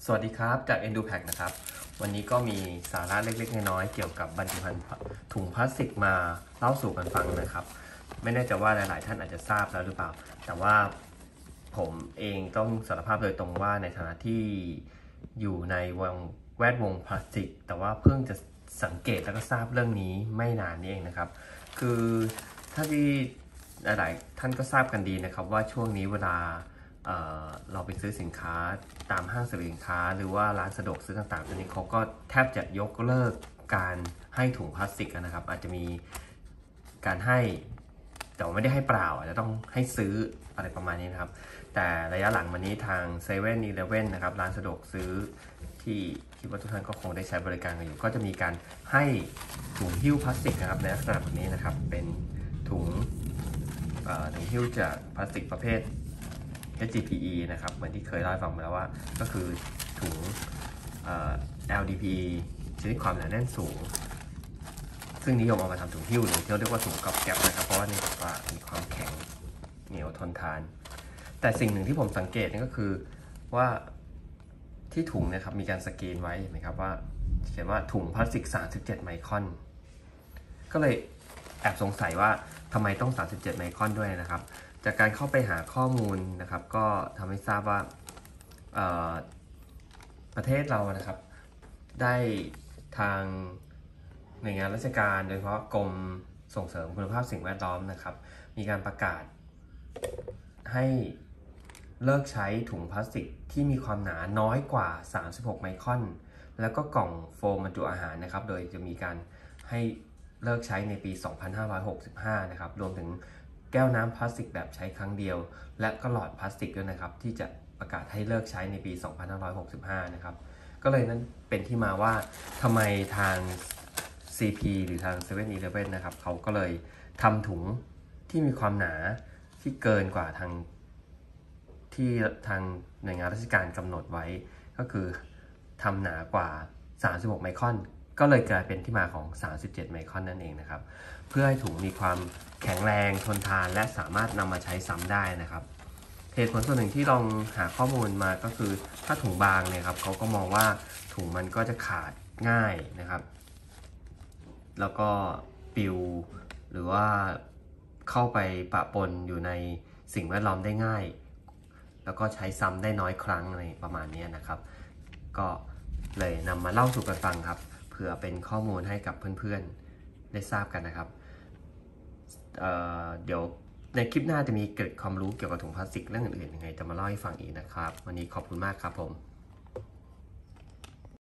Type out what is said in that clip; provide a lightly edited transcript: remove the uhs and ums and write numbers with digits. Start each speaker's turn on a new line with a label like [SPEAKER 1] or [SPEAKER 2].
[SPEAKER 1] สวัสดีครับจาก EnduPack นะครับวันนี้ก็มีสาระเล็กๆน้อยๆเกี่ยวกับบรรจุภัณฑ์ถุงพลาสติกมาเล่าสู่กันฟังนะครับไม่แน่ใจว่าหลายๆท่านอาจจะทราบแล้วหรือเปล่าแต่ว่าผมเองต้องสารภาพโดยตรงว่าในฐานะที่อยู่ในแวดวงพลาสติกแต่ว่าเพิ่งจะสังเกตแล้วก็ทราบเรื่องนี้ไม่นานนี้เองนะครับคือถ้าที่หลายๆท่านก็ทราบกันดีนะครับว่าช่วงนี้เวลาเราไปซื้อสินค้าตามห้างสรรพสินค้าหรือว่าร้านสะดวกซื้อต่างๆตอนนี้เขาก็แทบจะยกเลิกการให้ถุงพลาสติกนะครับอาจจะมีการให้แต่ไม่ได้ให้เปล่าอาจจะต้องให้ซื้ออะไรประมาณนี้นะครับแต่ระยะหลังมานี้ทาง7 e เ e ่ e อนะครับร้านสะดวกซื้อที่คิดว่าทุกท่านก็คงได้ใช้บริการกันอยู่ก็จะมีการให้ถุงหิ้วพลาสติกนะครับในลักษณะแบบนี้นะครับเป็นถุงหิ้วจากพลาสติกประเภทHDPE นะครับเหมือนที่เคยเล่าให้ฟังมาแล้วว่าก็คือถุงLDPE ชนิดความหนาแน่นสูงซึ่งนิยมเอามาทำถุงหิ้วหรือที่เรียกว่าถุงก๊อบแก๊ปนะครับเพราะว่าเนื่องจากว่ามีความแข็งเหนียวทนทานแต่สิ่งหนึ่งที่ผมสังเกตนี่ก็คือว่าที่ถุงนะครับมีการสกรีนไว้เห็นไหมครับว่าเขียนว่าถุงพลาสติก37ไมครอนก็เลยแอบสงสัยว่าทำไมต้อง37ไมครอนด้วยนะครับจากการเข้าไปหาข้อมูลนะครับก็ทำให้ทราบว่าประเทศเรานะครับได้ทางหน่วยงานราชการโดยเฉพาะกรมส่งเสริมคุณภาพสิ่งแวดล้อมนะครับมีการประกาศให้เลิกใช้ถุงพลาสติกที่มีความหนาน้อยกว่า36ไมครอนแล้วก็กล่องโฟมบรรจุอาหารนะครับโดยจะมีการให้เลิกใช้ในปี 2565 นะครับรวมถึงแก้วน้ำพลาสติกแบบใช้ครั้งเดียวและก็หลอดพลาสติกด้วยนะครับที่จะประกาศให้เลิกใช้ในปี 2565 นะครับก็เลยนั้นเป็นที่มาว่าทำไมทาง CP หรือทาง7 e เ e ่ e นะครับเขาก็เลยทำถุงที่มีความหนาที่เกินกว่าทางหน่วยงานราชการกำหนดไว้ก็คือทำหนากว่า36ไมครอนก็เลยกลายเป็นที่มาของ37ไมครอนนั่นเองนะครับเพื่อให้ถุงมีความแข็งแรงทนทานและสามารถนำมาใช้ซ้ำได้นะครับเหตุผลส่วนหนึ่งที่ลองหาข้อมูลมาก็คือถ้าถุงบางเนี่ยครับเขาก็มองว่าถุงมันก็จะขาดง่ายนะครับแล้วก็ปิวหรือว่าเข้าไปปะปนอยู่ในสิ่งแวดล้อมได้ง่ายแล้วก็ใช้ซ้ำได้น้อยครั้งอะไรประมาณนี้นะครับก็เลยนำมาเล่าสู่กันฟังครับเพื่อเป็นข้อมูลให้กับเพื่อนๆได้ทราบกันนะครับเดี๋ยวในคลิปหน้าจะมีเกร็ดความรู้เกี่ยวกับถุงพลาสติกเรื่องอื่นๆยังไงจะมาเล่าให้ฟังอีกนะครับวันนี้ขอบคุณมากครับผม